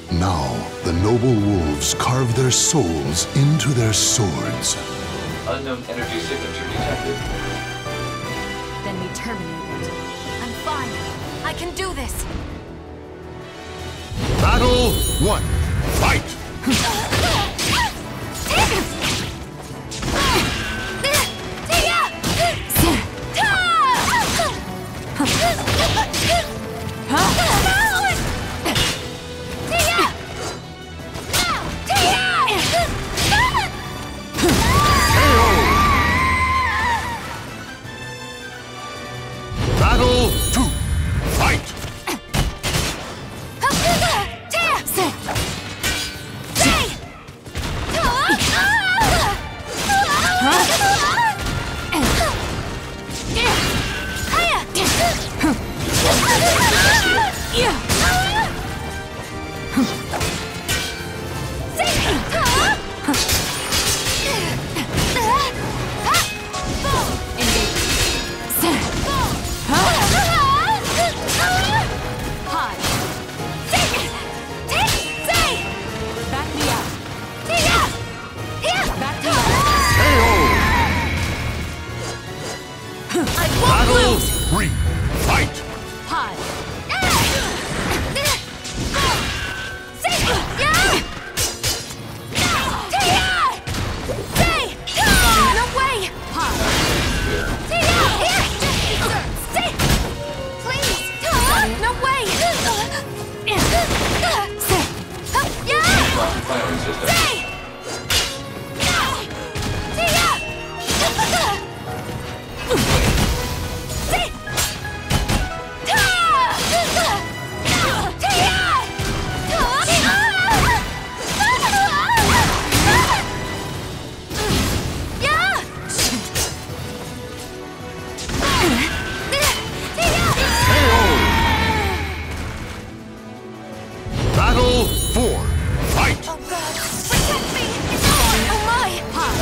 Now, the noble wolves carve their souls into their swords. Unknown energy signature detected. Then we terminate it. I'm fine. I can do this. Battle 1. Fight! Battle 2. Fight! Battle 3. Fight! Firing system. Battle 4. Fight! Oh God! Protect me! Oh my!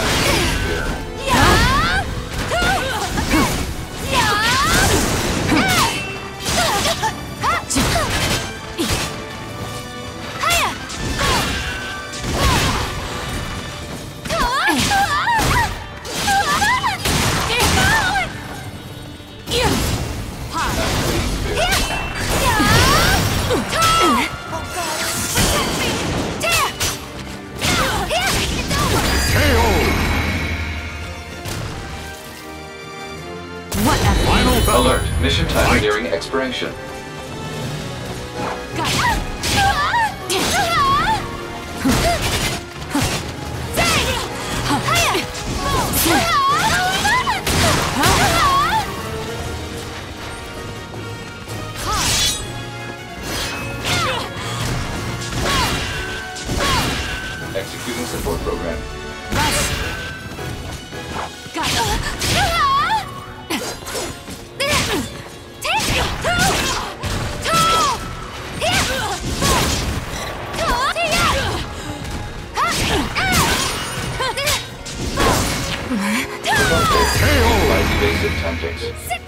Final battle. Alert. Mission time Fight. nearing expiration. Executing support program. Evasive tactics.